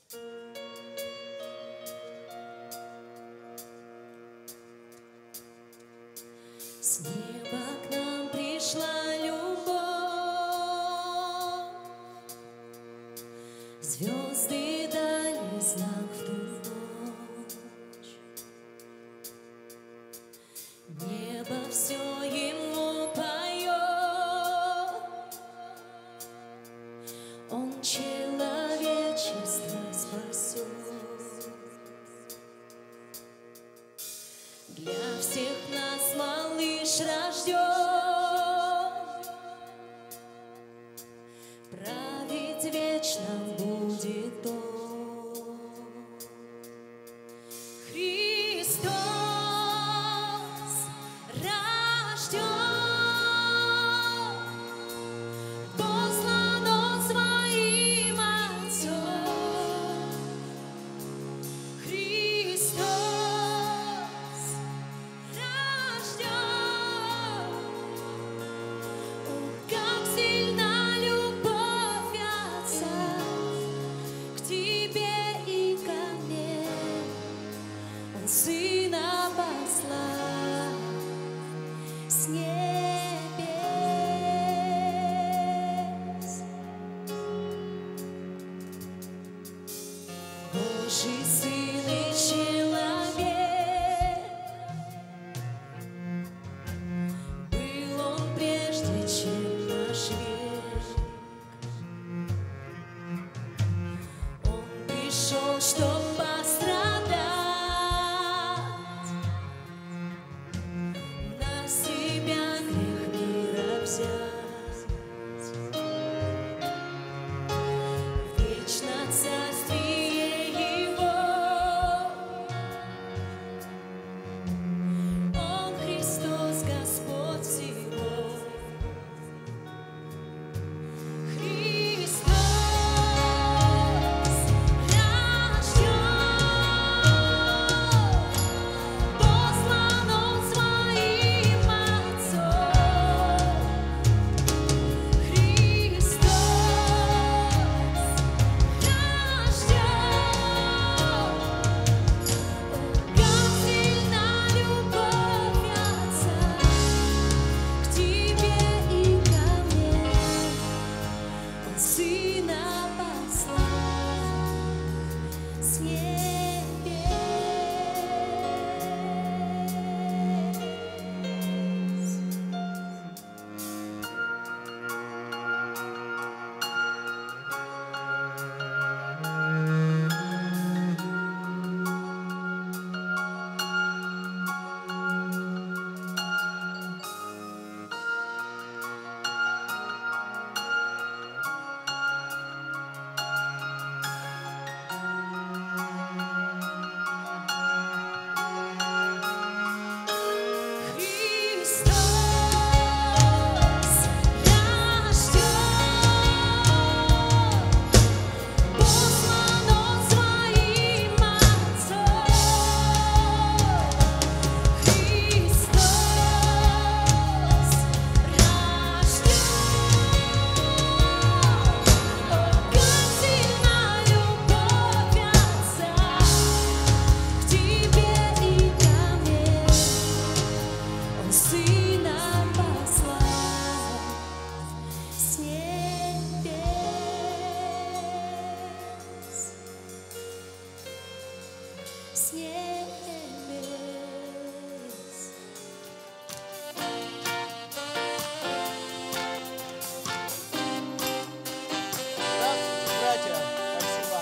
С неба к нам пришла любовь, звезды дали знак в ту ночь. Небо все ему поет, он человечество спасет. Для всех нас малыш рожден, править вечно будет он. Христос рожден, послан он своим Отцом. Христос Сына послал с небес. Божий Сын и человек, был он прежде, чем наш век. Он пришел, чтоб пострадать, вечно царствие Его. Он Христос, Господь всего. Христос рожден, послан он своим Отцом. Сына послал с небес. С небес. Братья, спасибо.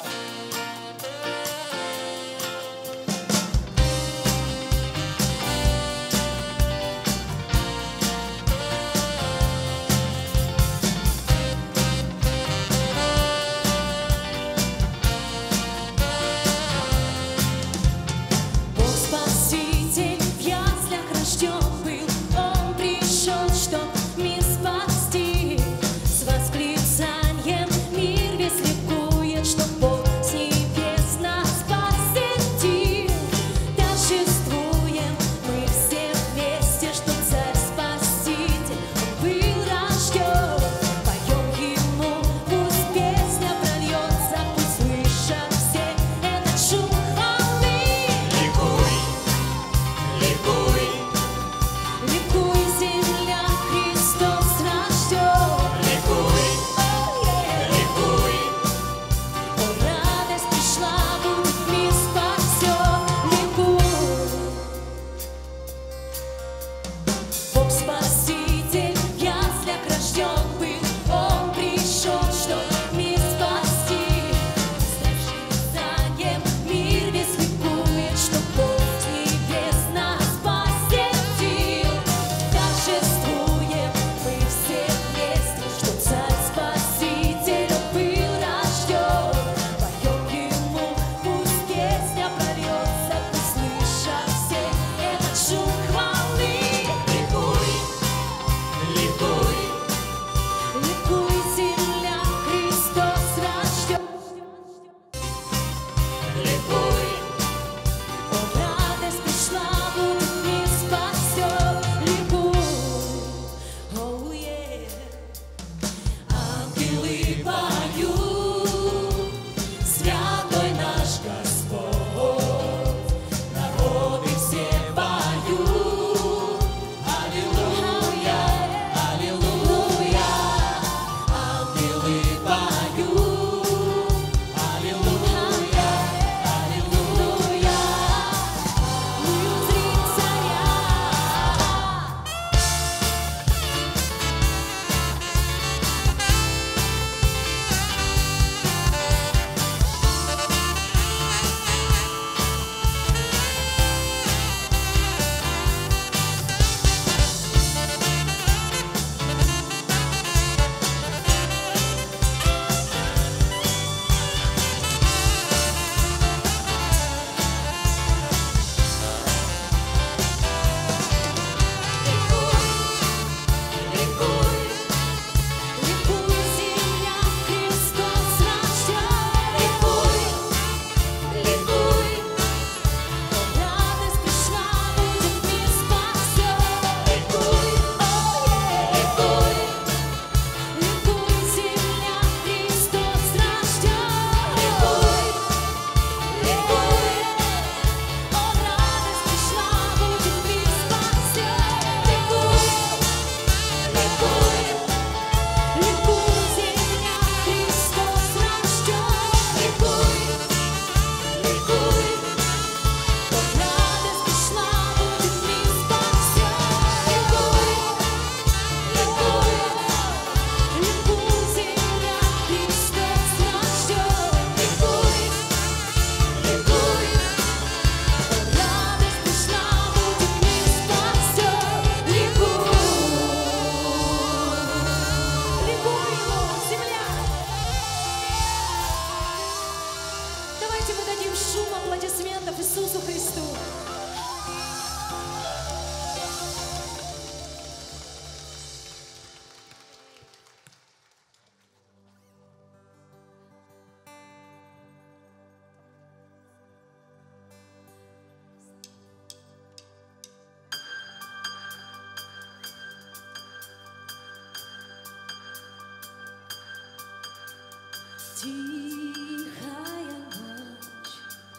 Тихая ночь,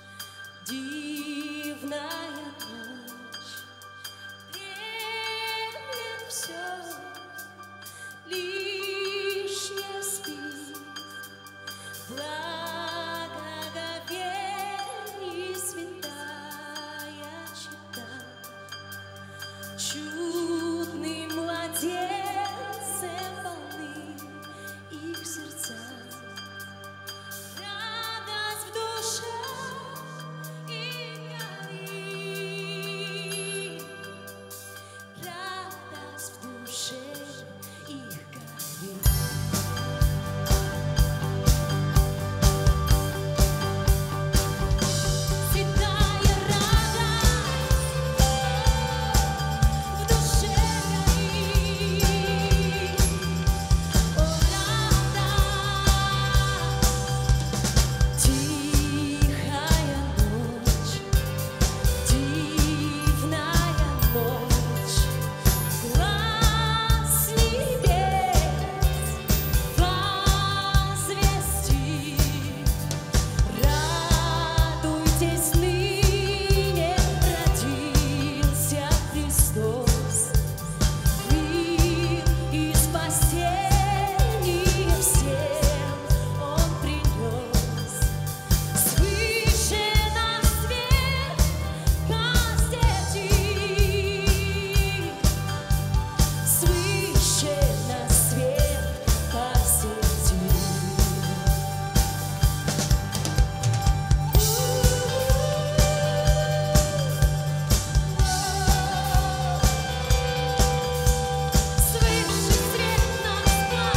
дивная ночь, дремлет все, лишь не спит, благоговение святая чита, чудным младенцем полны их сердца. Радость в душе и горит, радость в душе их горит. Святая радость в душе горит, о, радость. Тихая ночь, дивная ночь, глас небес возвестит. Радуйтесь, ныне родился Христос, мир и спасение всем Он принес. Свыше на свет посетит, свыше на свет посетит. Свыше свет нас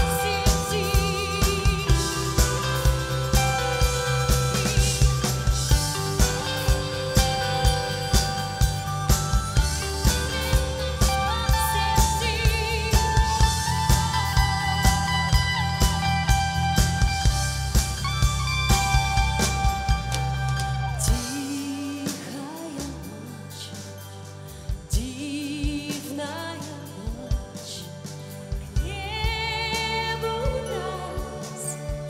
Тихая ночь, дивная ночь, к небу нас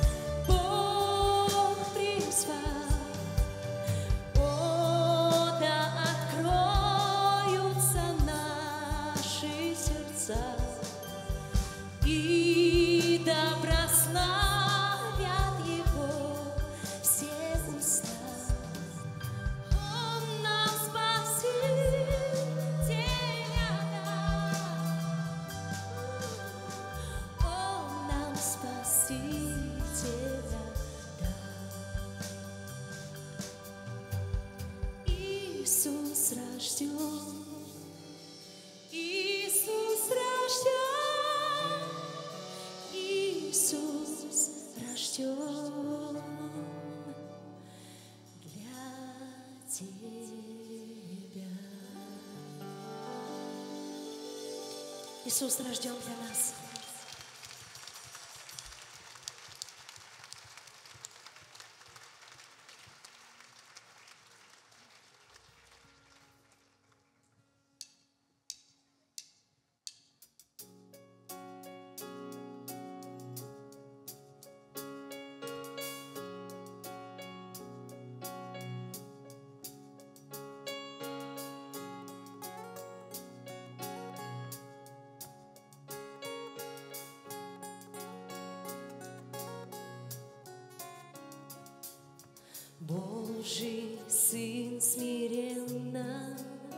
Бог призвал. О, да откроются наши сердца, и да прославят Его все уста. Он нам спасителя дал, Он нам спасителя дал. Иисус рожден, Иисус рожден, Иисус рожден для тебя. Иисус рожден для нас. Божий Сын смиренно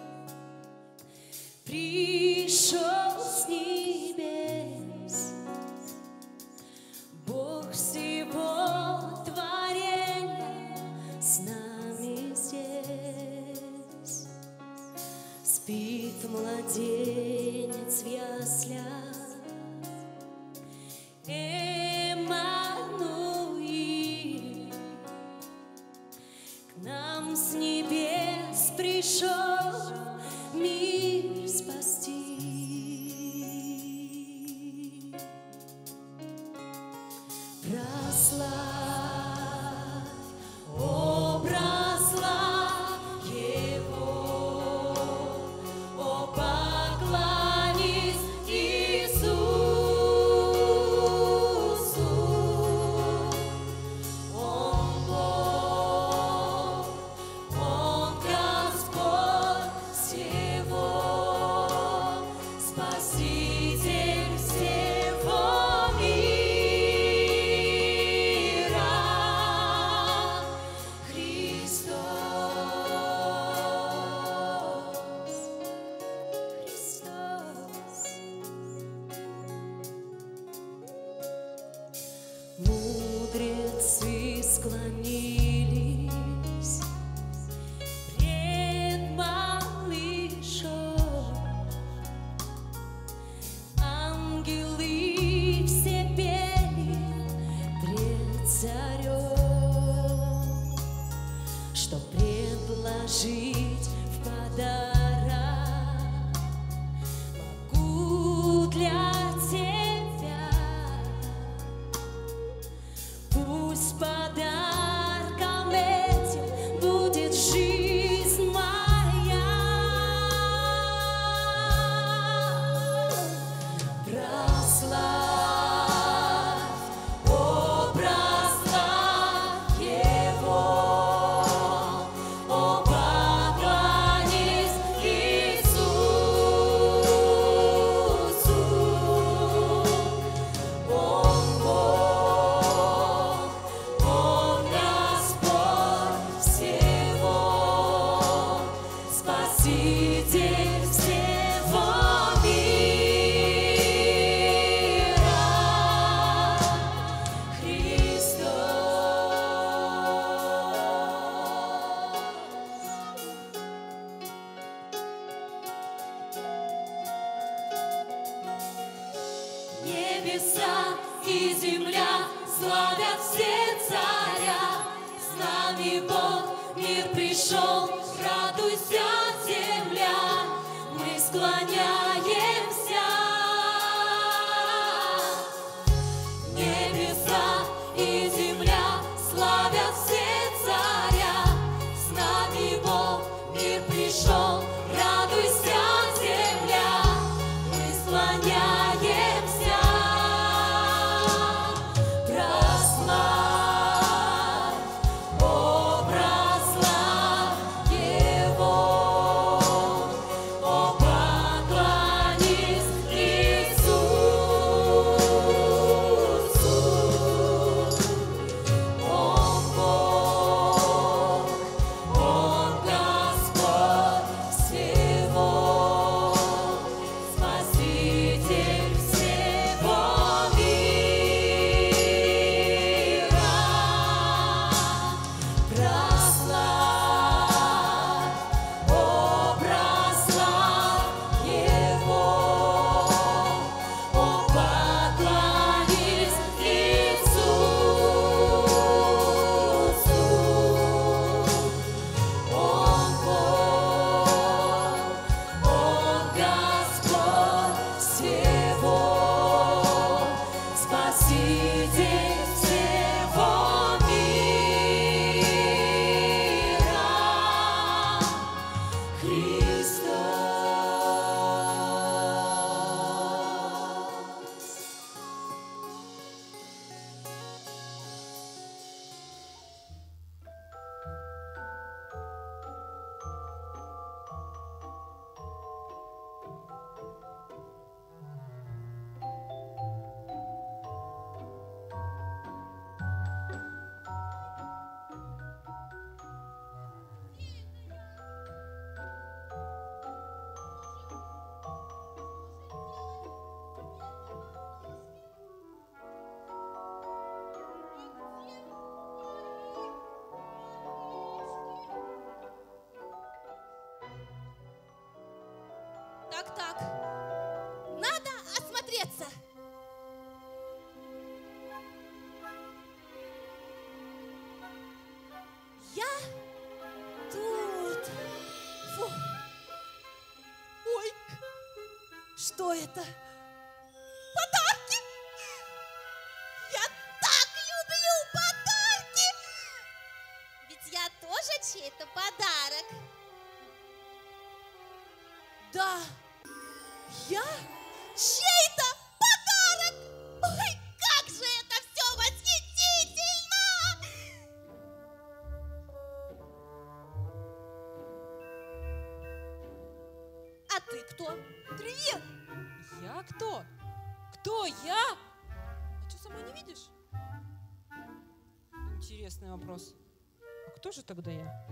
пришел с небес, Бог всего творения с нами здесь. Спит младенец в яслях, Эммануил, к нам с небес пришел мир спасти. Прославь, о, прославь Его, о, поклонись Спаситель всего мира, Христос, Христос. Мудрецы склонились пред малышом, ангелы все пели пред царем, что предложить в подарок могу для тебя. Пусть подарком этим будет жизнь моя. Прославь, о, прославь Его, о, поклонись Иисусу. Он Бог, Он Господь всего, Спаситель всего мира, Христос. Небеса и земля славят все царя. С нами Бог, мир пришел, радуйся, земля. Мы склоняемся. Небеса и земля славят все царя. С нами Бог, мир пришел, радуйся, земля. Мы склоняемся. Прославь, о, прославь Его, о, поклонись Иисусу. Он Бог, Он Господь всего, Спаситель всего мира. Прославь, о, прославь Его, о, поклонись Иисусу. Он Бог, Он Господь всего, Спаситель всего мира, Так, надо осмотреться. Я тут. Фу. Ой, что это? Подарки! Я так люблю подарки! Ведь я тоже чей-то подарок. Да, я чей-то подарок! Ой, как же это все восхитительно! А ты кто? Привет! Кто? Я? А что, сама не видишь? Интересный вопрос. А кто же тогда я?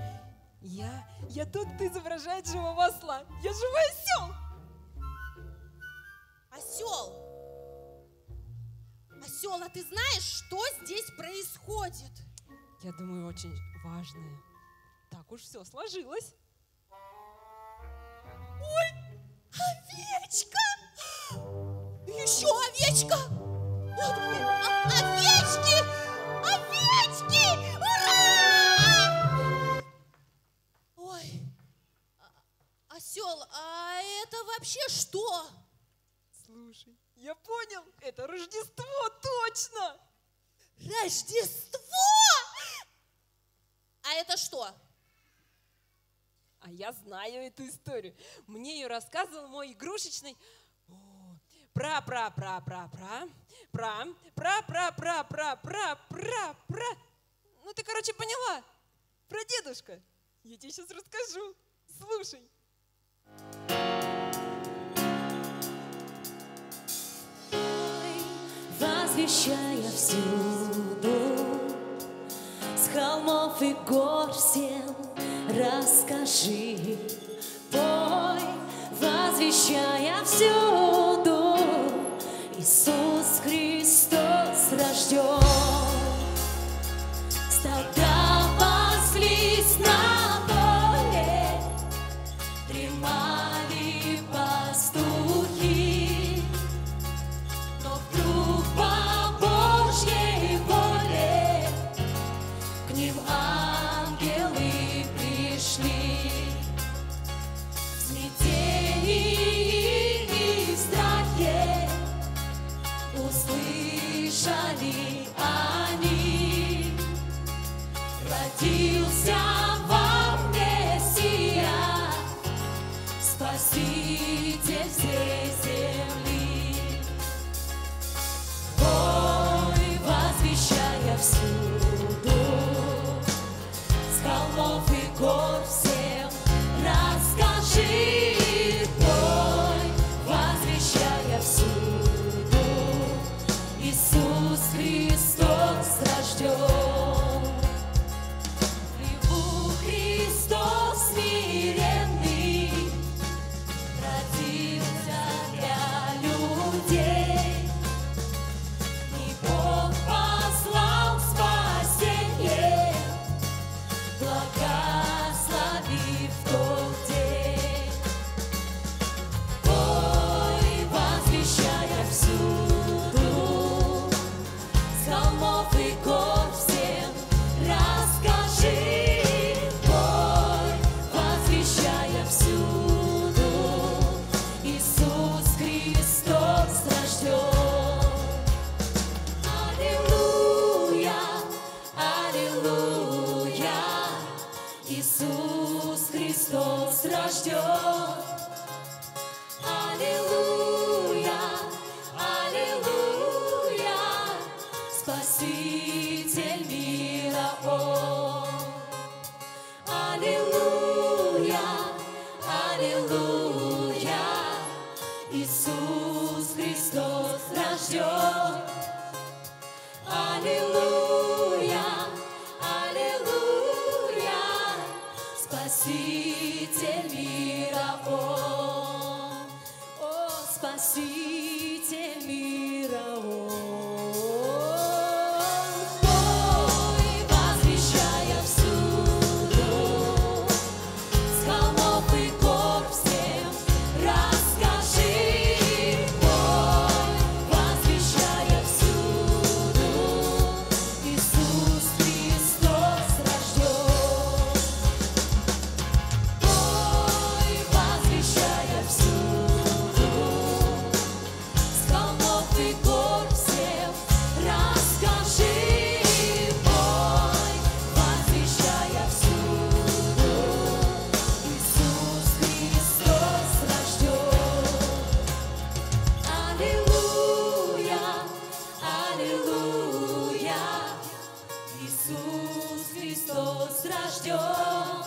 Я тот, кто изображает живого осла. Я живой осел. Осел! Осел, а ты знаешь, что здесь происходит? Я думаю, очень важное. Так уж все сложилось. Овечка! Еще овечка! Овечки! Овечки! Ура! Ой, осел, а это вообще что? Слушай, я понял, это Рождество, точно! Рождество! А это что? А я знаю эту историю. Мне ее рассказывал мой игрушечный пра-пра-пра-пра-пра. Ну ты, короче, поняла. Про дедушка. Я тебе сейчас расскажу. Слушай. Возвещая всюду, с холмов и гор всем расскажи. Пой, возвещая всюду, Иисус Христос рожден. Стада паслись на поле, дремали пастухи, но вдруг по Божьей воле к ним ангелы пришли. В смятении и в страхе услышали они: родился вам Мессия, Спаситель всей земли. Пой, возвещая всюду, с холмов и гор всем расскажи. Пой, возвещая всюду, Иисус Христос рожден. В хлеву Христос смиренный родился для людей. И Бог послал спасение, благословив тот день. Пой, возвещая всюду, с холмов и гор всем расскажи. Пой, возвещая всюду, Иисус Христос рожден. Аллилуйя, аллилуйя, Иисус Христос рожден. Аллилуйя, аллилуйя, Спаситель мира Он. Аллилуйя, аллилуйя, Иисус Христос рожден. Аллилуйя, аллилуйя, Спаситель мира Он. О, Спаситель мира Он. Пой, возвещая всюду, с холмов и гор всем расскажи. Пой, возвещая всюду, Иисус Христос рожден. Пой, возвещая всюду, с холмов и гор всем расскажи. Пой, возвещая всюду, Иисус Христос рожден. Аллилуйя, аллилуйя, Иисус Христос рожден.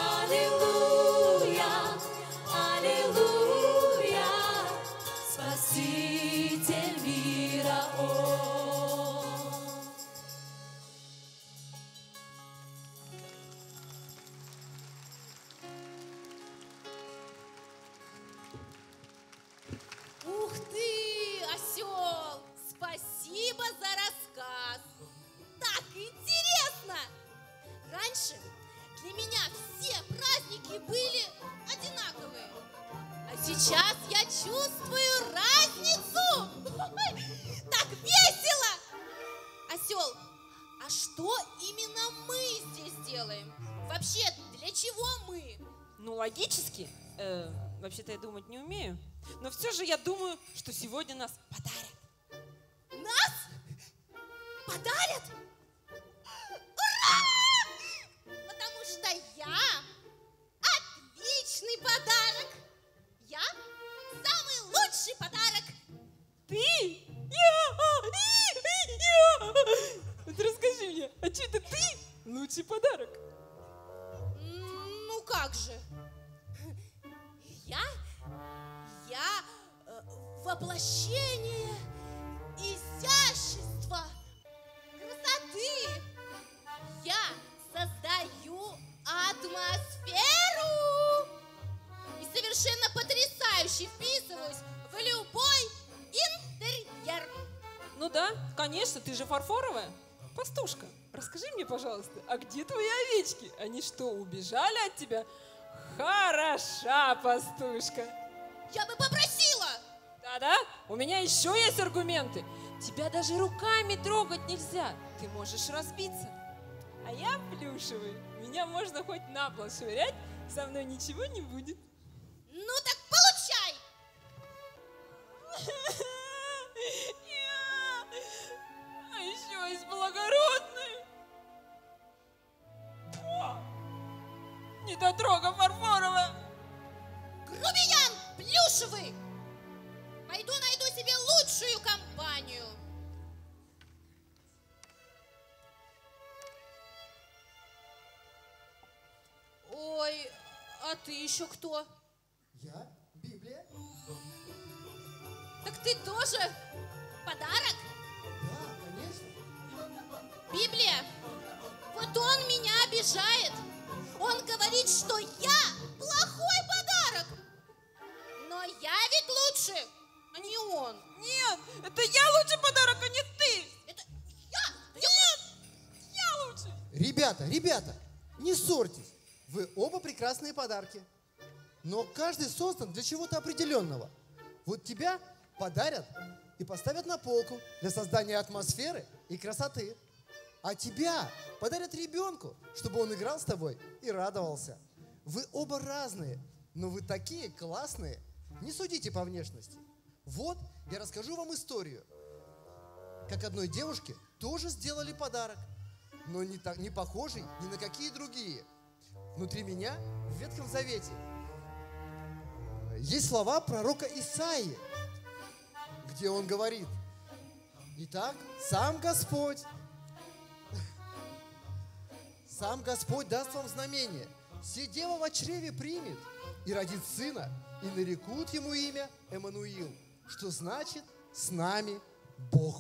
Аллилуйя, аллилуйя, Спаситель раньше для меня все праздники были одинаковые. А сейчас я чувствую разницу. Так весело! Осел, а что именно мы здесь делаем? Вообще, для чего мы? Ну, логически, вообще-то я думать не умею, но все же я думаю, что сегодня нас подарят. Нас подарят? Ура! Потому что я отличный подарок. Я самый лучший подарок. Ты? Вот расскажи мне, а что это ты лучший подарок? Ну как же? Я воплощение изящества, красоты. Я создаю атмосферу и совершенно потрясающе вписываюсь в любой интерьер. Ну да, конечно, ты же фарфоровая. Пастушка, расскажи мне, пожалуйста, а где твои овечки? Они что, убежали от тебя? Хороша, пастушка. Я бы попросила. Да-да, у меня еще есть аргументы. Тебя даже руками трогать нельзя. Ты можешь разбиться. А я плюшевый. Меня можно хоть на пол швырять, со мной ничего не будет. Ну так получай. А еще есть благородный. О, недотрога фарфоровая. Грубиян плюшевый. Пойду найду себе лучшую компанию. Ой, а ты еще кто? Я? Библия? Так ты тоже подарок? Да, конечно. Библия, вот он меня обижает. Он говорит, что я плохой подарок. Но я ведь лучше, а не он. Нет, это я лучший подарок, а не ты. Это я. Нет, я лучший. Ребята, не ссорьтесь. Вы оба прекрасные подарки. Но каждый создан для чего-то определенного. Вот тебя подарят и поставят на полку для создания атмосферы и красоты. А тебя подарят ребенку, чтобы он играл с тобой и радовался. Вы оба разные, но вы такие классные. Не судите по внешности. Вот я расскажу вам историю. Как одной девушке тоже сделали подарок, но не похожий ни на какие другие. Внутри меня, в Ветхом Завете, есть слова пророка Исаии, где он говорит: «Итак, сам Господь даст вам знамение. Се дева во чреве примет и родит сына, и нарекут ему имя Эммануил», что значит «с нами Бог».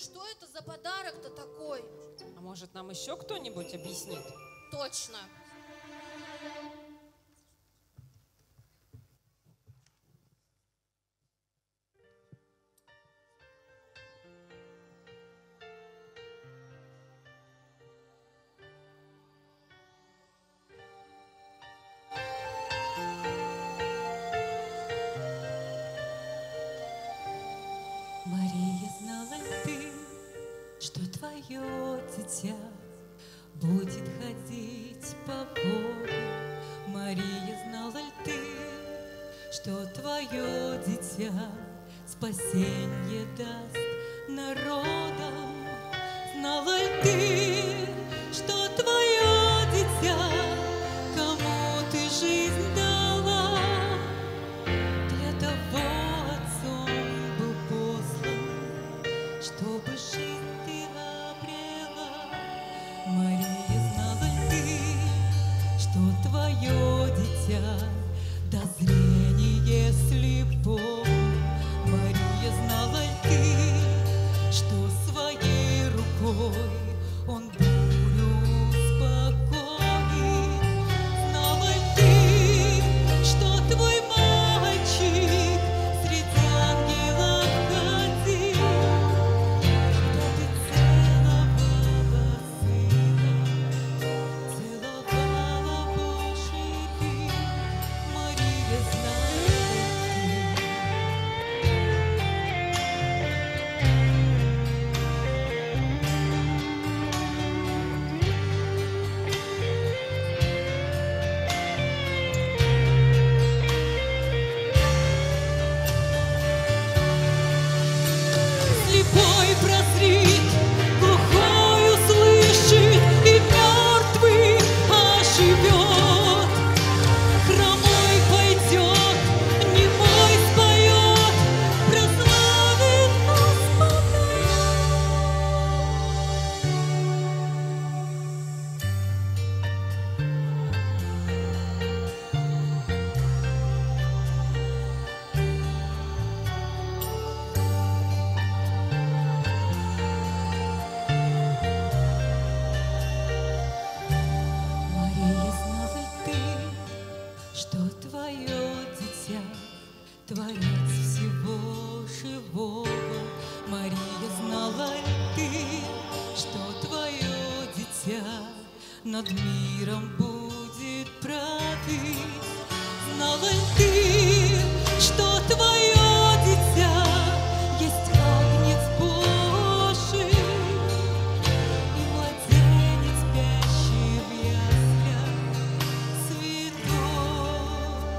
Что это за подарок-то такой? А может, нам еще кто-нибудь объяснит? Точно. Мария, знала ли ты, что твое дитя будет ходить по полю? Мария, знала ли ты, что твое дитя спасенье даст народам? Знала ли ты, что твое дитя, кому ты жизнь дала, для того отцом был послан, чтобы жизнь ты обрела? Мария, знала ли ты, что твое дитя даст зрение слепому? Мария, знала ли ты, что своей рукой он бурю успокоит? Знала ли ты, что твой мальчик среди ангелов ходил, когда ты целовала сына, целовала Божий ты? Мария, знала ли ты? Слепой прозрит, глухой услышит, и мертвый оживет. Хромой пойдет, немой споет, прославит Господа. Мария, знала ли ты, что твое дитя творец всего живого? Мария, знала ли ты, что твое дитя над миром будет править? Знала ли ты, что твое дитя есть агнец Божий и младенец, спящий в яслях, святой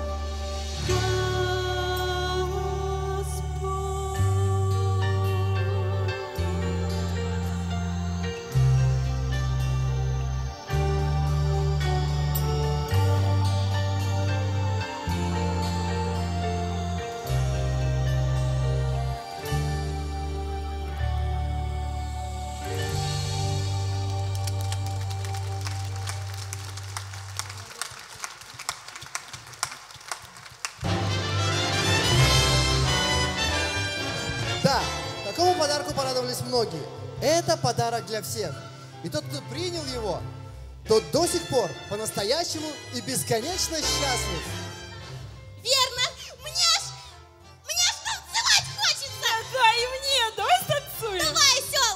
Да, такому подарку порадовались многие. Это подарок для всех. И тот, кто принял его, тот до сих пор по-настоящему и бесконечно счастлив. Верно. Мне ж танцевать хочется. Да, и мне, давай станцуем. Давай, осел.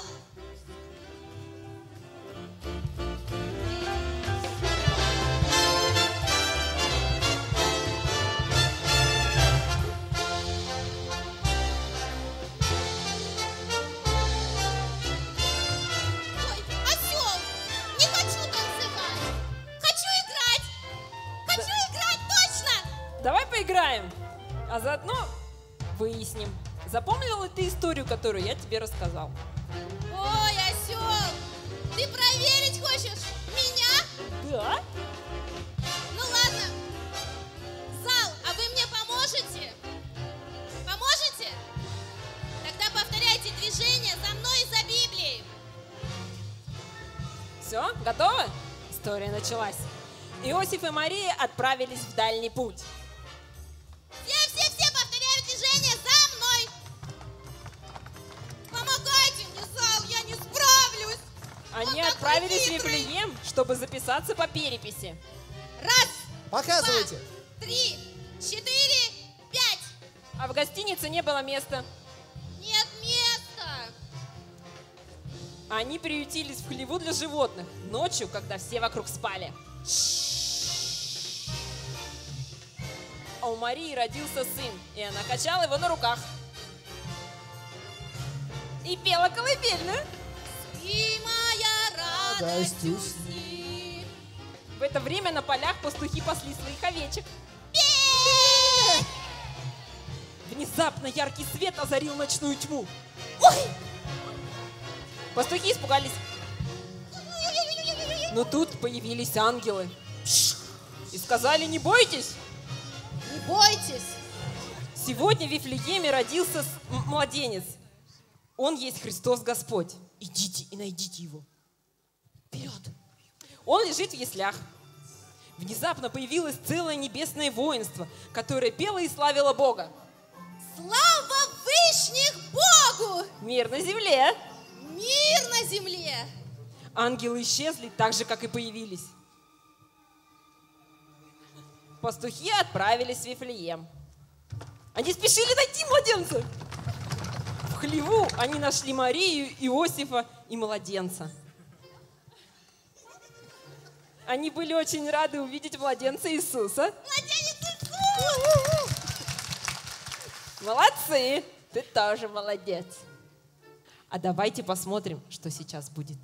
Ой, осел, не хочу танцевать. Хочу играть. Хочу играть, точно. Давай поиграем, а заодно выясним, запомнила ли ты историю, которую я тебе рассказал? Ой, осел, ты проверить хочешь меня? Да? Ну ладно. Зал, а вы мне поможете? Поможете? Тогда повторяйте движение за мной и за Библией. Все, готово? История началась. Иосиф и Мария отправились в дальний путь. Все повторяют движение за мной. Помогайте мне, зал. Они какой отправились в хитрый. Вифлеем, чтобы записаться по переписи. Раз, Показывайте. 3, 4, 5. А в гостинице не было места. Нет места. Они приютились в хлеву для животных ночью, когда все вокруг спали. А у Марии родился сын, и она качала его на руках. И пела колыбельную. И моя радость Радостью усни. В это время на полях пастухи пасли своих овечек. Внезапно яркий свет озарил ночную тьму. Ой! Пастухи испугались. Но тут появились ангелы. И сказали: не бойтесь, Не бойтесь. сегодня в Вифлееме родился младенец. Он есть Христос Господь. Идите и найдите его. Вперед! Он лежит в яслях. Внезапно появилось целое небесное воинство, которое пело и славило Бога. Слава Вышних Богу! Мир на земле. Мир на земле. Ангелы исчезли так же, как и появились. Пастухи отправились в Вифлеем. Они спешили найти младенца. В хлеву они нашли Марию, Иосифа и младенца. Они были очень рады увидеть младенца Иисуса. Младенец Иисус! Молодцы! Ты тоже молодец. А давайте посмотрим, что сейчас будет.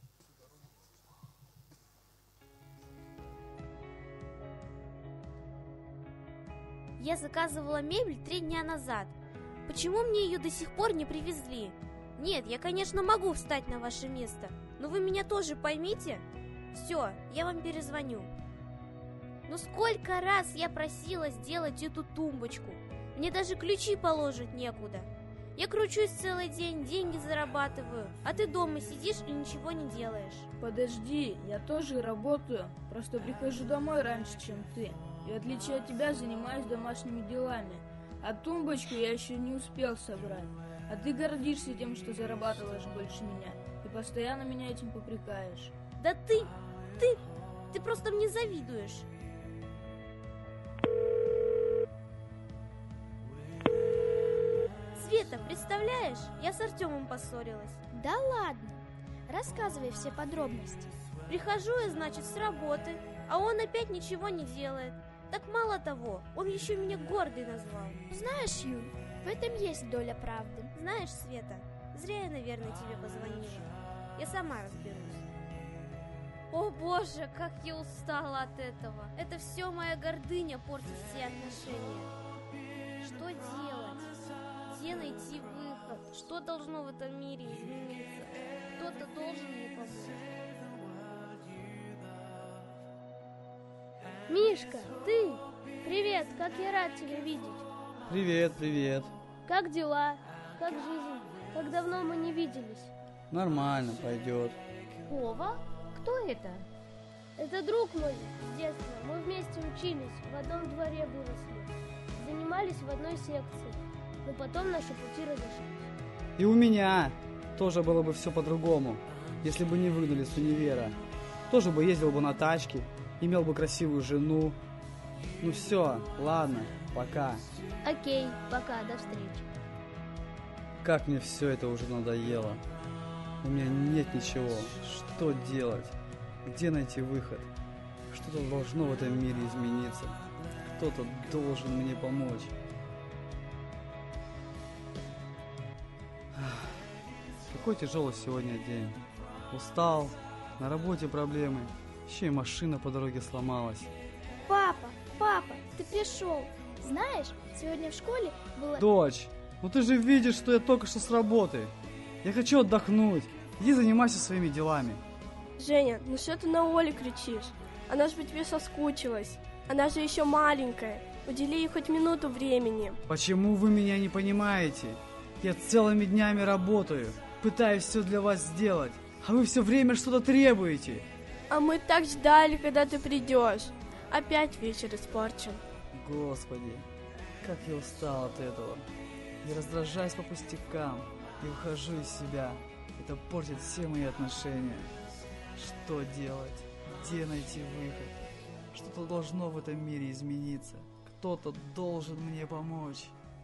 Я заказывала мебель 3 дня назад. Почему мне ее до сих пор не привезли? Нет, я, конечно, могу встать на ваше место, но вы меня тоже поймите. Все, я вам перезвоню. Ну сколько раз я просила сделать эту тумбочку? Мне даже ключи положить некуда. Я кручусь целый день, деньги зарабатываю, а ты дома сидишь и ничего не делаешь. Подожди, я тоже работаю, просто прихожу домой раньше, чем ты. И в отличие от тебя занимаюсь домашними делами. А тумбочку я еще не успел собрать. А ты гордишься тем, что зарабатываешь больше меня. И постоянно меня этим попрекаешь. Да ты просто мне завидуешь. Света, представляешь, я с Артемом поссорилась. Да ладно. Рассказывай все подробности. Прихожу я, значит, с работы, а он опять ничего не делает. Так мало того, он еще меня гордой назвал. Знаешь, Юль, в этом есть доля правды. Знаешь, Света, зря я, наверное, тебе позвонила. Я сама разберусь. О боже, как я устала от этого. Это все моя гордыня портит все отношения. Что делать? Где найти выход? Что должно в этом мире измениться? Кто-то должен мне помочь. Мишка, ты? Привет, как я рад тебя видеть. Привет, привет. Как дела? Как жизнь? Как давно мы не виделись? Нормально, пойдет. Вова? Кто это? Это друг мой с детства. Мы вместе учились, в одном дворе выросли. Занимались в одной секции. Но потом наши пути разошлись. И у меня тоже было бы все по-другому, если бы не выгнали с универа. Тоже бы ездил бы на тачке, имел бы красивую жену. Ну все, ладно, пока. Окей, пока, до встречи. Как мне все это уже надоело. У меня нет ничего. Что делать? Где найти выход? Что-то должно в этом мире измениться. Кто-то должен мне помочь. Какой тяжелый сегодня день. Устал, на работе проблемы. Еще и машина по дороге сломалась. Папа, ты пришел. Знаешь, сегодня в школе было... Дочь, ну ты же видишь, что я только что с работы. Я хочу отдохнуть. Иди занимайся своими делами. Женя, ну что ты на Оле кричишь? Она же по тебе соскучилась. Она же еще маленькая. Удели ей хоть минуту времени. Почему вы меня не понимаете? Я целыми днями работаю, пытаюсь все для вас сделать, а вы все время что-то требуете. А мы так ждали, когда ты придешь. Опять вечер испорчен. Господи, как я устал от этого. Я раздражаюсь по пустякам и выхожу из себя. Это портит все мои отношения. Что делать? Где найти выход? Что-то должно в этом мире измениться. Кто-то должен мне помочь.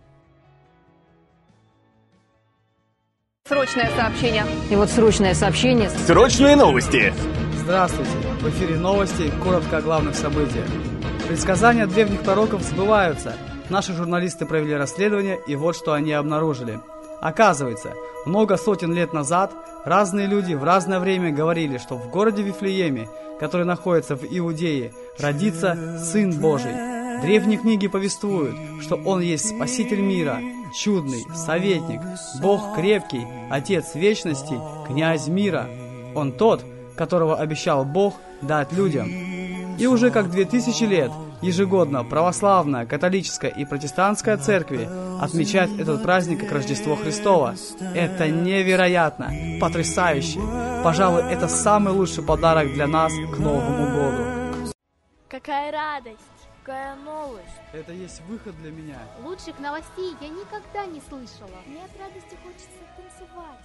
Срочное сообщение. И вот срочное сообщение. Срочные новости. Здравствуйте. В эфире новости, коротко о главных событиях. Предсказания древних пророков сбываются. Наши журналисты провели расследование, и вот что они обнаружили. Оказывается, много сотен лет назад разные люди в разное время говорили, что в городе Вифлееме, который находится в Иудее, родится Сын Божий. Древние книги повествуют, что Он есть Спаситель мира, чудный, советник, Бог крепкий, Отец вечности, князь мира. Он тот, которого обещал Бог дать людям. И уже как 2000 лет ежегодно православная, католическая и протестантская церкви отмечают этот праздник как Рождество Христово. Это невероятно, потрясающе. Пожалуй, это самый лучший подарок для нас к Новому году. Какая радость! Какая новость! Это есть выход для меня. Лучших новостей я никогда не слышала. Мне от радости хочется танцевать.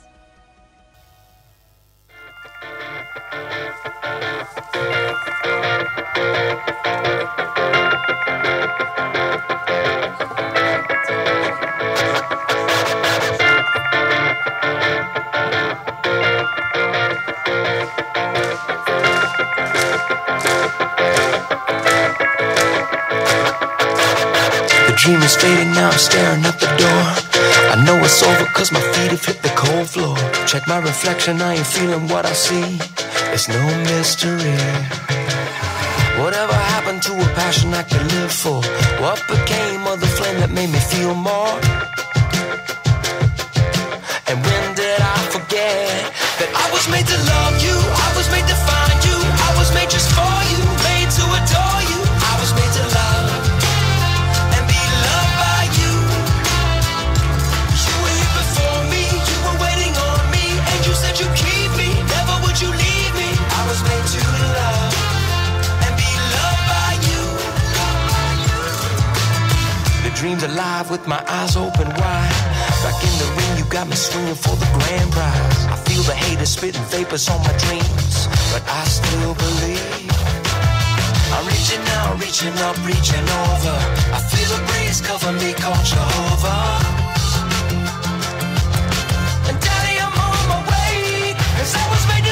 Dream is fading now, I'm staring at the door. I know it's over cause my feet have hit the cold floor. Check my reflection, I ain't feeling what I see. It's no mystery. Whatever happened to a passion I could live for? What became of the flame that made me feel more? And when did I forget that I was made to love you, I was made to find you, I was made just for you, made to adore you. I was made to love and be loved by you. You were here before me, you were waiting on me, and you said you'd keep me, never would you leave me. I was made to love and be loved by you. The dream's alive with my eyes open wide. Back in the ring, you got me swinging for the grand prize. I feel the haters spitting vapors on my dreams, but I still believe. I'm reaching out, reaching up, reaching over. I feel a breeze cover me, called Jehovah. And Daddy, I'm on my way, 'cause I was made to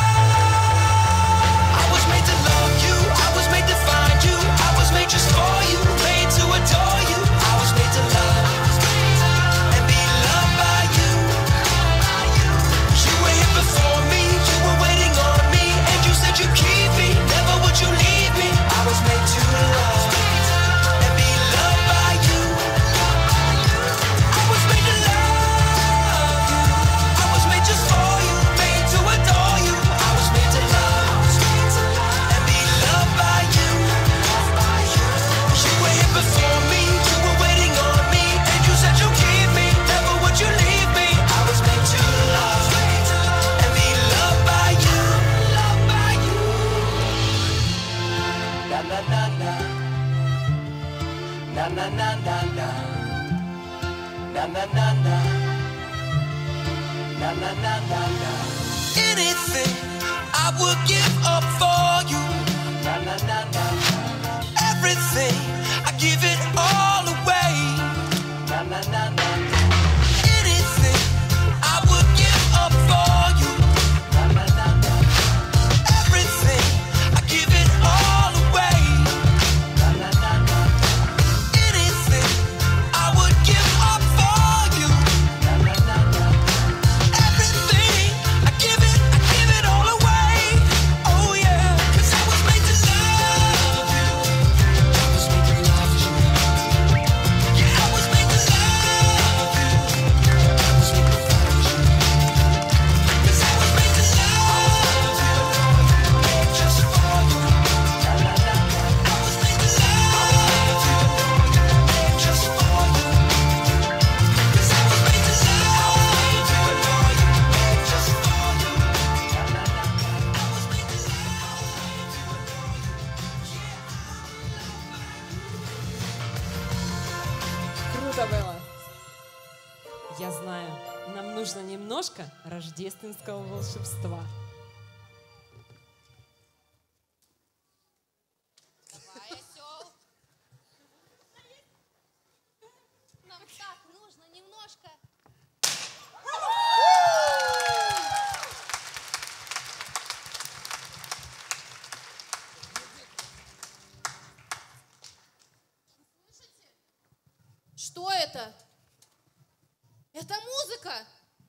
love. I was made to love you, I was made to find you, I was made just for you, made to adore you. I was made to love and be loved by you. You were here before me, you were waiting on me, and you said you'd keep me, never would you leave me. I was made to love and be loved by you. I was made to love you, I was made just for you, made to adore you. I was made to love and be loved by you. You were here before me, you were waiting on me, and you said you'd keep me, never would you leave me. I was made to love and be loved by you. Na na na na, na na na na na, na na na na, na na na na na. Anything I would give up for you. Na na na na na. Everything I give it all away. Na na na na na. Anything I would give up for you. Na na na na. Everything I give it all away. Na na na na. Anything I would give up for you. Na na na na. Everything I give it all away. Oh yeah, 'cause I was made to love you. I was made to love you. Yeah, I was made to love you. I was made to find you. 'Cause I was made to love you. Made just for you. Na na na na. I was made to love you. Made just for you. 'Cause I was made to love you. Adore you. Made just for you. Na na na na. I was made to love Круто было. Я знаю, нам нужно немножко рождественского волшебства. Что это? Это музыка.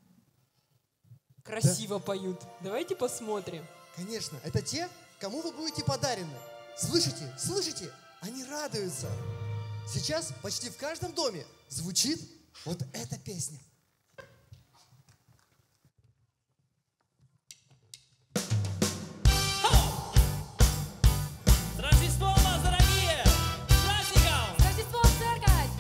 Красиво поют. Давайте посмотрим. Конечно, это те, кому вы будете подарены. Слышите? Слышите? Они радуются. Сейчас почти в каждом доме звучит вот эта песня. С Рождеством вас, дорогие! С праздником! С Рождеством, церковь!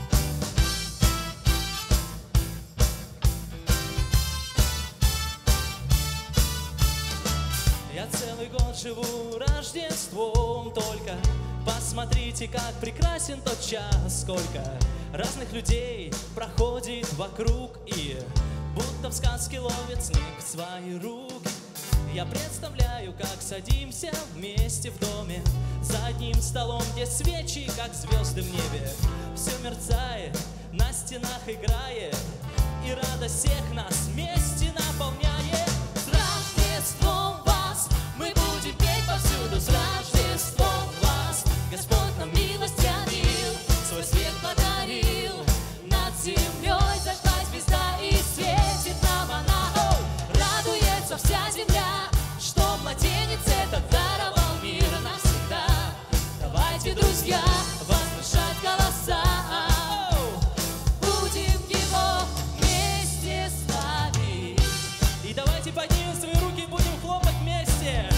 Я целый год живу Рождеством только. Посмотрите, как прекрасен тот час, сколько разных людей проходит вокруг и будто в сказке ловит снег в свои руки. Я представляю, как садимся вместе в доме за одним столом, где свечи, как звезды в небе. Все мерцает, на стенах играет, и радость всех нас вместе наполняет. С Рождеством вас мы будем петь повсюду, с Рождеством вас Господь нам милость явил, свой свет подарил. Над землей зажглась звезда и светит нам она. Радуется вся земля, что младенец этот даровал мир навсегда. Давайте, друзья, возвышать голоса, будем его вместе славить. И давайте поднимем свои руки и будем хлопать вместе.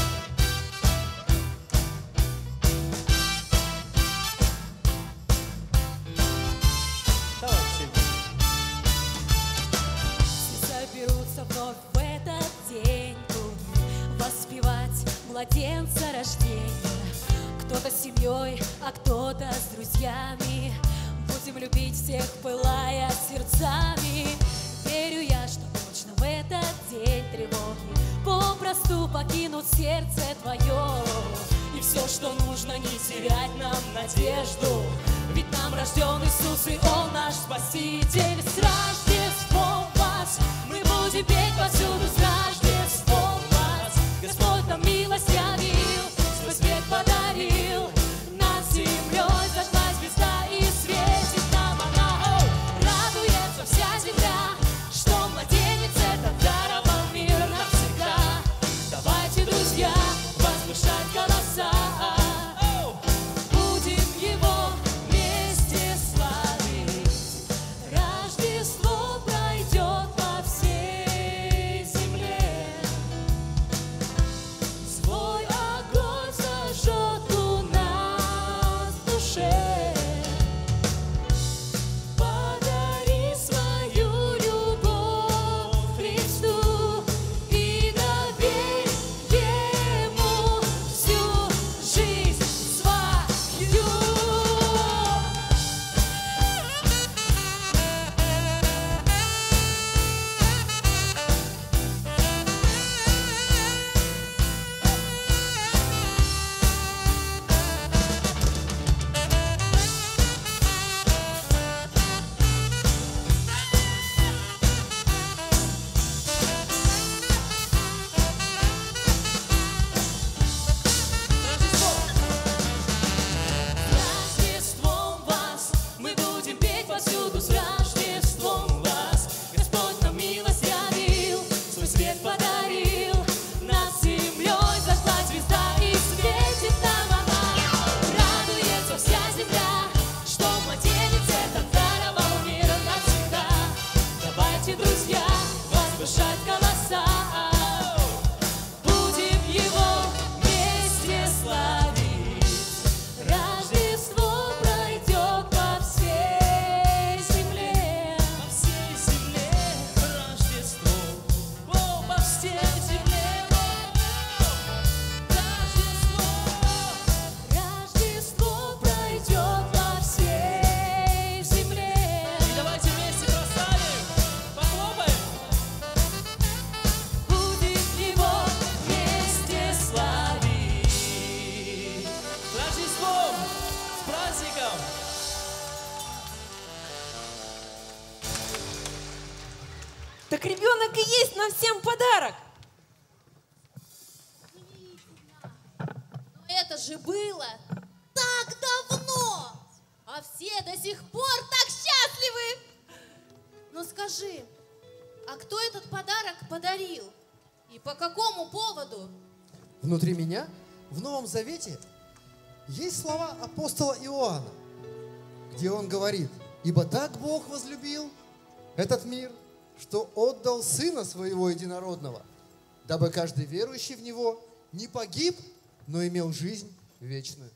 Соберутся вновь в этот день воспевать младенца рождения. Кто-то с семьей, а кто-то с друзьями. Будем любить всех, пылая сердцами. Верю я, что точно в этот день тревоги попросту покинут сердце твое. И все, что нужно, не терять нам надежду. Ведь нам рожден Иисус, и Он наш Спаситель. С Рождеством вас мы будем петь повсюду, с Рождеством вас Господь нам милость явил, свой свет подарил. Над землей зажглась звезда и светит нам она. Радуется вся земля, что младенец этот даровал мир навсегда. Давайте, друзья, возвышать голоса, будем его вместе славить. Рождество пройдет по всей земле, свой огонь зажжет у нас в душе. Подари свою любовь Христу и доверь Ему всю жизнь свою. С Рождеством вас мы будем петь повсюду, с Рождеством вас Господь нам милость явил, свой свет подарил. Над землей зажглась звезда и светит нам она. Радуется вся земля, что младенец этот даровал мир навсегда. Давайте, друзья, возвышать голоса, будем его вместе славить. Рождество пройдет по всей земле. По всей земле Рождество, о, по всей земле Рождество пройдет по всей земле. И давайте вместе прославим, похлопаем. Будем его вместе славить. С Рождеством, с праздником! Так ребенок и есть нам всем подарок. Но это же было так давно, а все до сих пор так счастливы. Ну скажи, а кто этот подарок подарил? И по какому поводу? Внутри меня, в Новом Завете, есть слова апостола Иоанна, где он говорит: «Ибо так Бог возлюбил этот мир, что отдал Сына Своего Единородного, дабы каждый верующий в Него не погиб, но имел жизнь вечную».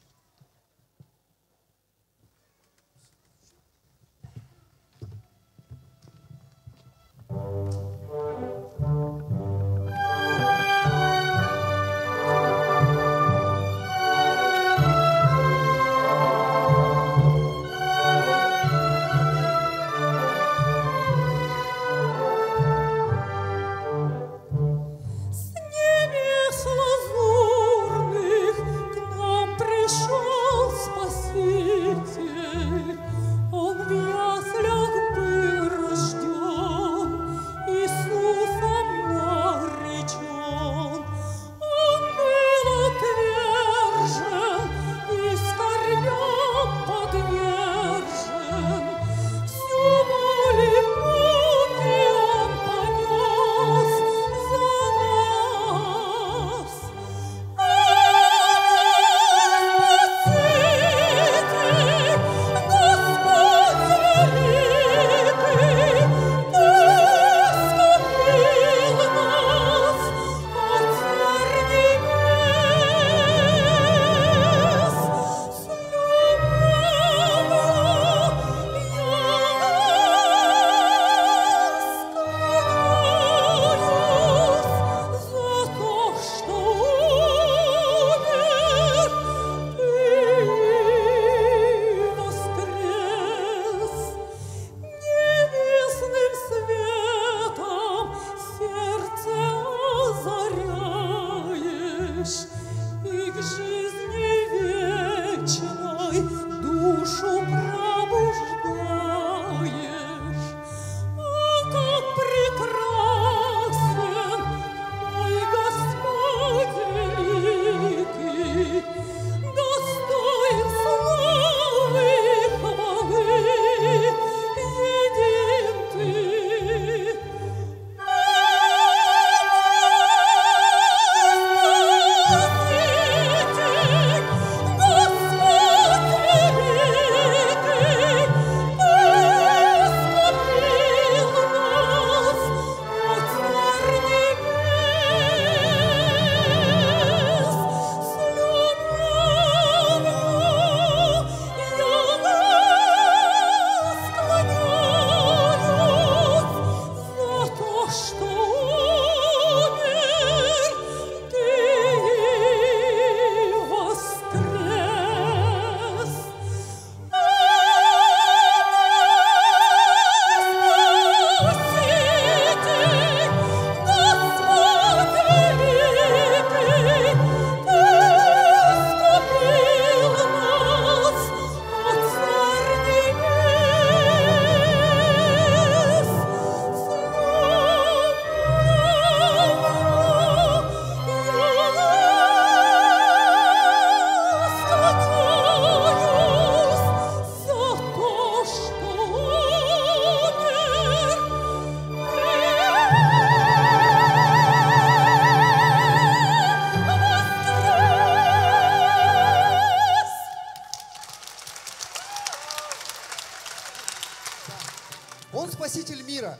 Он спаситель мира,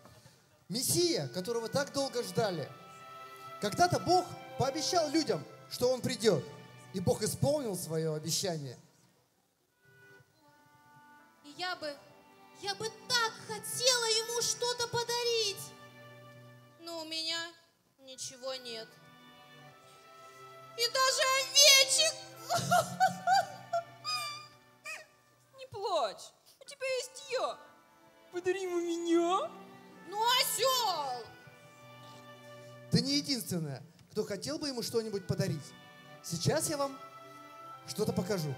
Мессия, которого так долго ждали. Когда-то Бог пообещал людям, что Он придет, и Бог исполнил свое обещание. И я бы так хотела ему что-то подарить, но у меня ничего нет. И даже овечек. Не плачь, у тебя есть я. Подари ему меня. Ну, осел! Ты не единственная, кто хотел бы ему что-нибудь подарить. Сейчас я вам что-то покажу.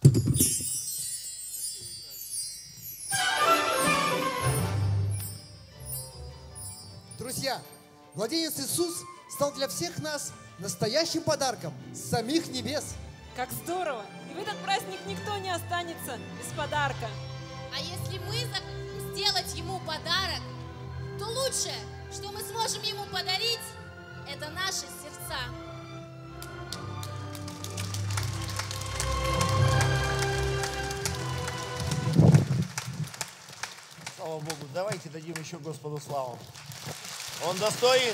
Друзья, младенец Иисус стал для всех нас настоящим подарком с самих небес. Как здорово! И в этот праздник никто не останется без подарка. А если мы захотим сделать ему подарок, то лучшее, что мы сможем ему подарить, это наши сердца. Слава Богу, давайте дадим еще Господу славу. Он достоин.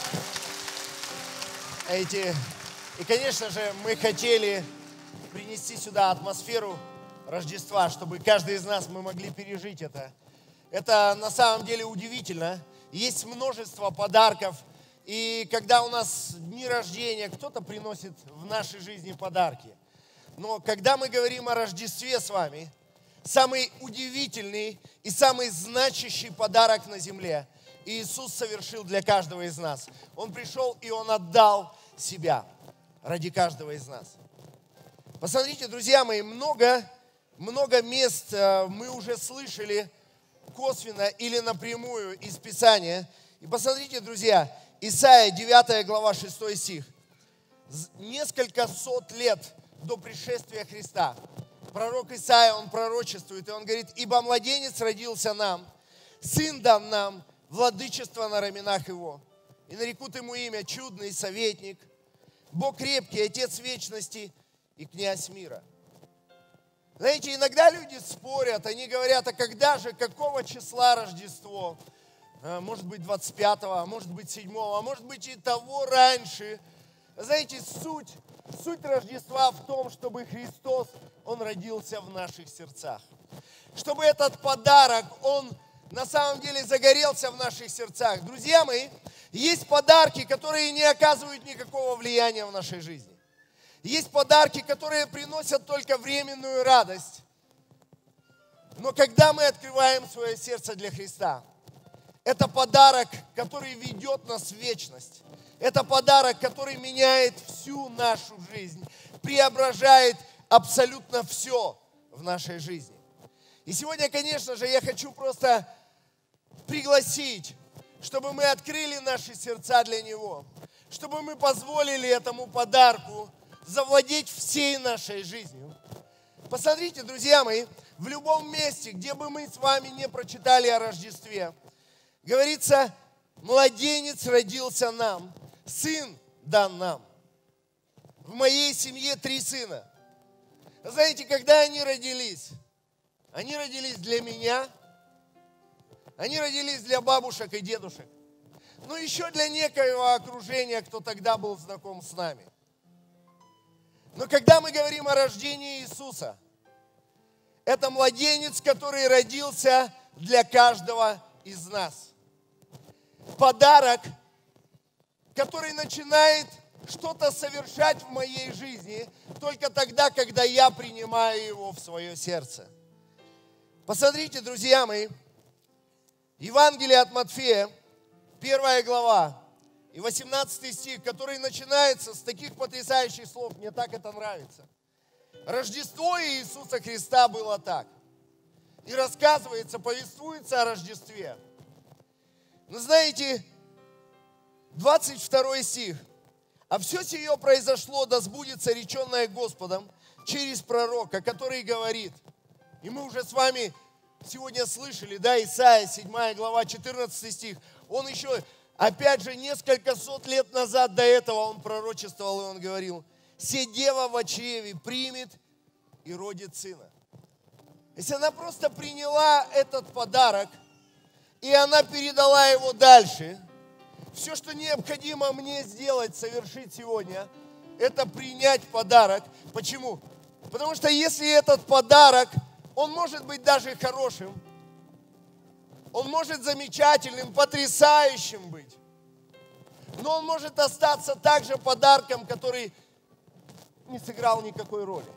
И, конечно же, мы хотели принести сюда атмосферу Рождества, чтобы каждый из нас мы могли пережить это. Это на самом деле удивительно. Есть множество подарков. И когда у нас дни рождения, кто-то приносит в нашей жизни подарки. Но когда мы говорим о Рождестве с вами, самый удивительный и самый значащий подарок на земле Иисус совершил для каждого из нас. Он пришел и Он отдал себя ради каждого из нас. Посмотрите, друзья мои, много мест мы уже слышали косвенно или напрямую из Писания. И посмотрите, друзья, Исайя 9 глава 6 стих. Несколько сот лет до пришествия Христа пророк Исайя, он пророчествует, и он говорит: «Ибо младенец родился нам, сын дан нам, владычество на раменах его. И нарекут ему имя чудный советник, Бог крепкий, Отец вечности и князь мира». Знаете, иногда люди спорят, они говорят: а когда же, какого числа Рождество? Может быть 25-го, а может быть 7-го, а может быть и того раньше. Знаете, суть Рождества в том, чтобы Христос, Он родился в наших сердцах. Чтобы этот подарок, он на самом деле загорелся в наших сердцах. Друзья мои, есть подарки, которые не оказывают никакого влияния в нашей жизни. Есть подарки, которые приносят только временную радость. Но когда мы открываем свое сердце для Христа, это подарок, который ведет нас в вечность. Это подарок, который меняет всю нашу жизнь, преображает абсолютно все в нашей жизни. И сегодня, конечно же, я хочу просто пригласить, чтобы мы открыли наши сердца для Него, чтобы мы позволили этому подарку завладеть всей нашей жизнью. Посмотрите, друзья мои, в любом месте, где бы мы с вами не прочитали о Рождестве, говорится: младенец родился нам, сын дан нам. В моей семье 3 сына. Знаете, когда они родились? Они родились для меня, они родились для бабушек и дедушек, ну еще для некоего окружения, кто тогда был знаком с нами. Но когда мы говорим о рождении Иисуса, это младенец, который родился для каждого из нас. Подарок, который начинает что-то совершать в моей жизни только тогда, когда я принимаю его в свое сердце. Посмотрите, друзья мои, Евангелие от Матфея, 1 глава и 18 стих, который начинается с таких потрясающих слов, мне так это нравится. Рождество Иисуса Христа было так. И рассказывается, повествуется о Рождестве. Но знаете, 22 стих. «А все сие произошло, да сбудется реченное Господом через пророка, который говорит». И мы уже с вами сегодня слышали, да, Исайя, 7 глава, 14 стих. Он еще, опять же, несколько сот лет назад до этого он пророчествовал, и он говорил: «Се дева в чреве примет и родит сына». Если она просто приняла этот подарок, и она передала его дальше, все, что необходимо мне сделать, совершить сегодня, это принять подарок. Почему? Потому что если этот подарок, он может быть даже хорошим, он может замечательным, потрясающим быть, но он может остаться также подарком, который не сыграл никакой роли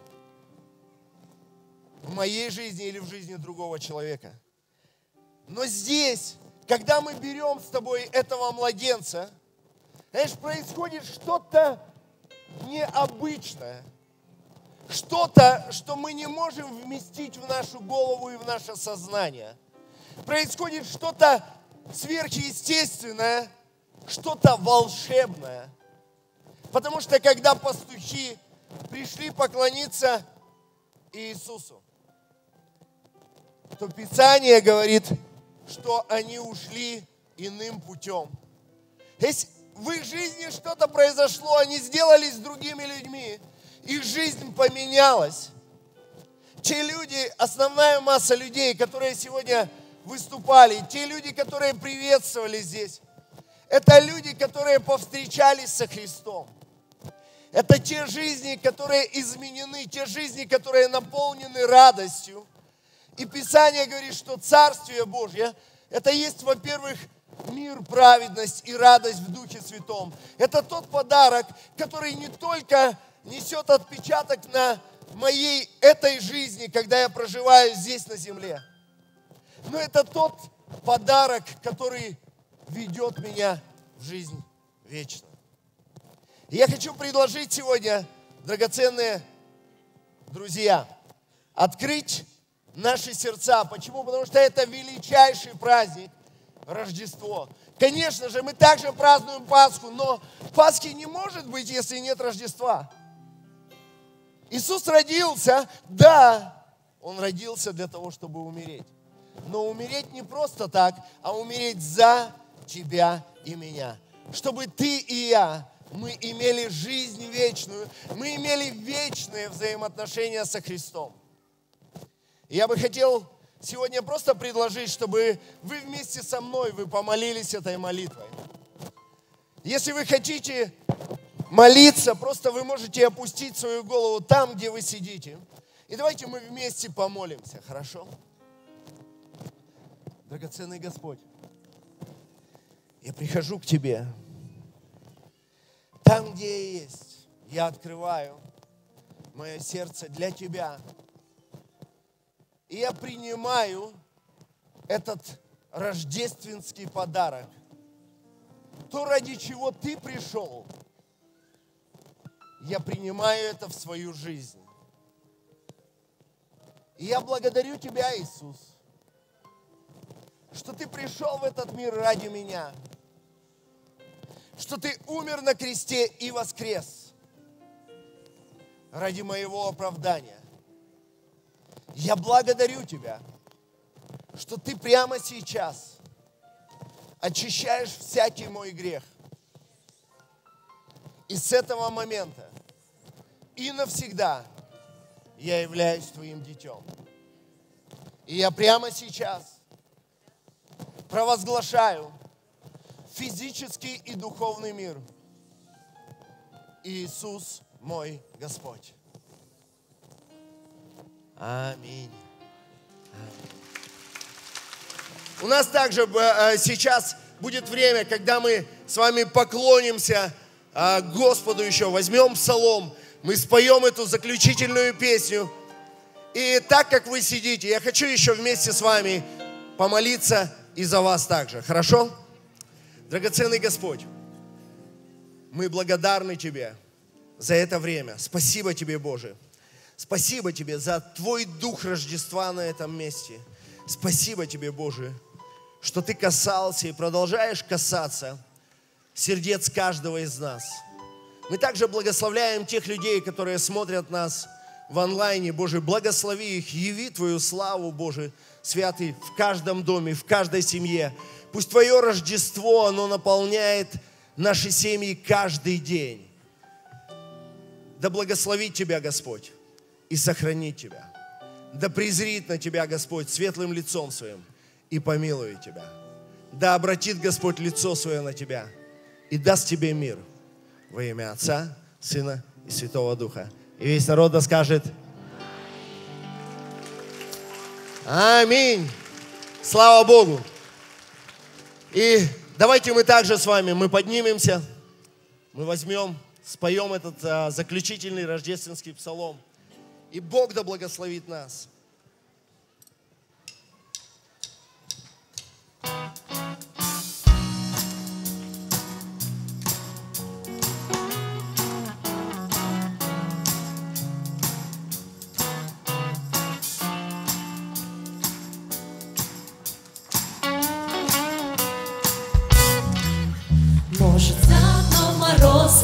в моей жизни или в жизни другого человека. Но здесь, когда мы берем с тобой этого младенца, знаешь, происходит что-то необычное, что-то, что мы не можем вместить в нашу голову и в наше сознание. Происходит что-то сверхъестественное, что-то волшебное. Потому что когда пастухи пришли поклониться Иисусу, то Писание говорит, что они ушли иным путем. Если в их жизни что-то произошло, они сделались другими людьми, их жизнь поменялась. Те люди, основная масса людей, которые сегодня выступали, те люди, которые приветствовали здесь, это люди, которые повстречались со Христом. Это те жизни, которые изменены, те жизни, которые наполнены радостью. И Писание говорит, что Царствие Божье, это есть, во-первых, мир, праведность и радость в Духе Святом. Это тот подарок, который не только несет отпечаток на моей этой жизни, когда я проживаю здесь на земле, но это тот подарок, который ведет меня в жизнь вечную. И я хочу предложить сегодня, драгоценные друзья, открыть наши сердца. Почему? Потому что это величайший праздник, Рождество. Конечно же, мы также празднуем Пасху, но Пасхи не может быть, если нет Рождества. Иисус родился, да, Он родился для того, чтобы умереть. Но умереть не просто так, а умереть за тебя и меня. Чтобы ты и я, мы имели жизнь вечную, мы имели вечные взаимоотношения со Христом. И я бы хотел сегодня просто предложить, чтобы вы вместе со мной, вы помолились этой молитвой. Если вы хотите молиться, просто вы можете опустить свою голову там, где вы сидите. И давайте мы вместе помолимся, хорошо? Драгоценный Господь, я прихожу к Тебе. Там, где я есть, я открываю мое сердце для Тебя. И я принимаю этот рождественский подарок. То, ради чего Ты пришел, я принимаю это в свою жизнь. И я благодарю Тебя, Иисус, что Ты пришел в этот мир ради меня, что Ты умер на кресте и воскрес ради моего оправдания. Я благодарю Тебя, что Ты прямо сейчас очищаешь всякий мой грех. И с этого момента и навсегда я являюсь Твоим детем. И я прямо сейчас провозглашаю физический и духовный мир. Иисус мой Господь. Аминь. У нас также сейчас будет время, когда мы с вами поклонимся Господу еще, возьмем псалом, мы споем эту заключительную песню. И так как вы сидите, я хочу еще вместе с вами помолиться и за вас также. Хорошо? Драгоценный Господь, мы благодарны Тебе за это время. Спасибо Тебе, Боже. Спасибо Тебе за Твой дух Рождества на этом месте. Спасибо Тебе, Боже, что Ты касался и продолжаешь касаться сердец каждого из нас. Мы также благословляем тех людей, которые смотрят нас в онлайне. Боже, благослови их, яви Твою славу, Боже, святый, в каждом доме, в каждой семье. Пусть Твое Рождество, оно наполняет наши семьи каждый день. Да благословит Тебя, Господь, и сохранит Тебя. Да презрит на Тебя, Господь, светлым лицом Своим и помилует Тебя. Да обратит Господь лицо Свое на Тебя и даст Тебе мир во имя Отца, Сына и Святого Духа. И весь народ да скажет аминь. Слава Богу. И давайте мы также с вами, мы поднимемся, мы возьмем, споем этот заключительный рождественский псалом. И Бог да благословит нас.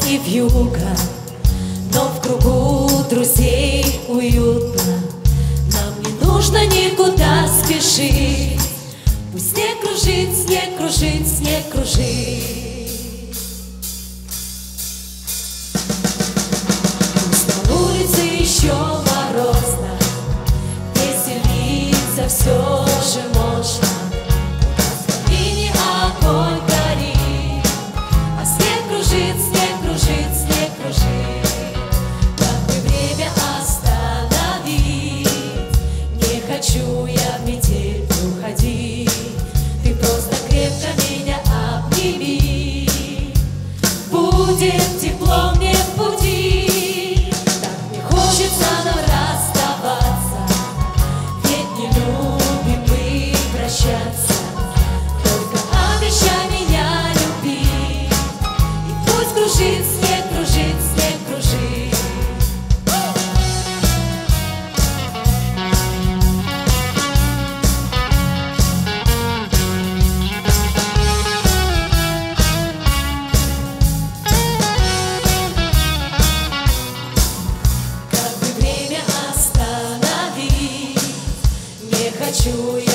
и вьюга, но в кругу друзей уютно. Нам не нужно никуда спешить. Пусть снег кружит, снег кружит, снег кружит. Пусть на улице еще морозно, веселиться все же можно. В камине огонь горит, а снег кружит, снег кружит, снег кружит. Как бы время остановить, не хочу я в метель уходить. Ты просто крепко меня обними, будет тепло мне в пути. Так не хочется нам расставаться, ведь не любим мы прощаться. Только обещай меня любить, и пусть кружит снег, кружит, снег кружит. Как бы время остановить, не хочу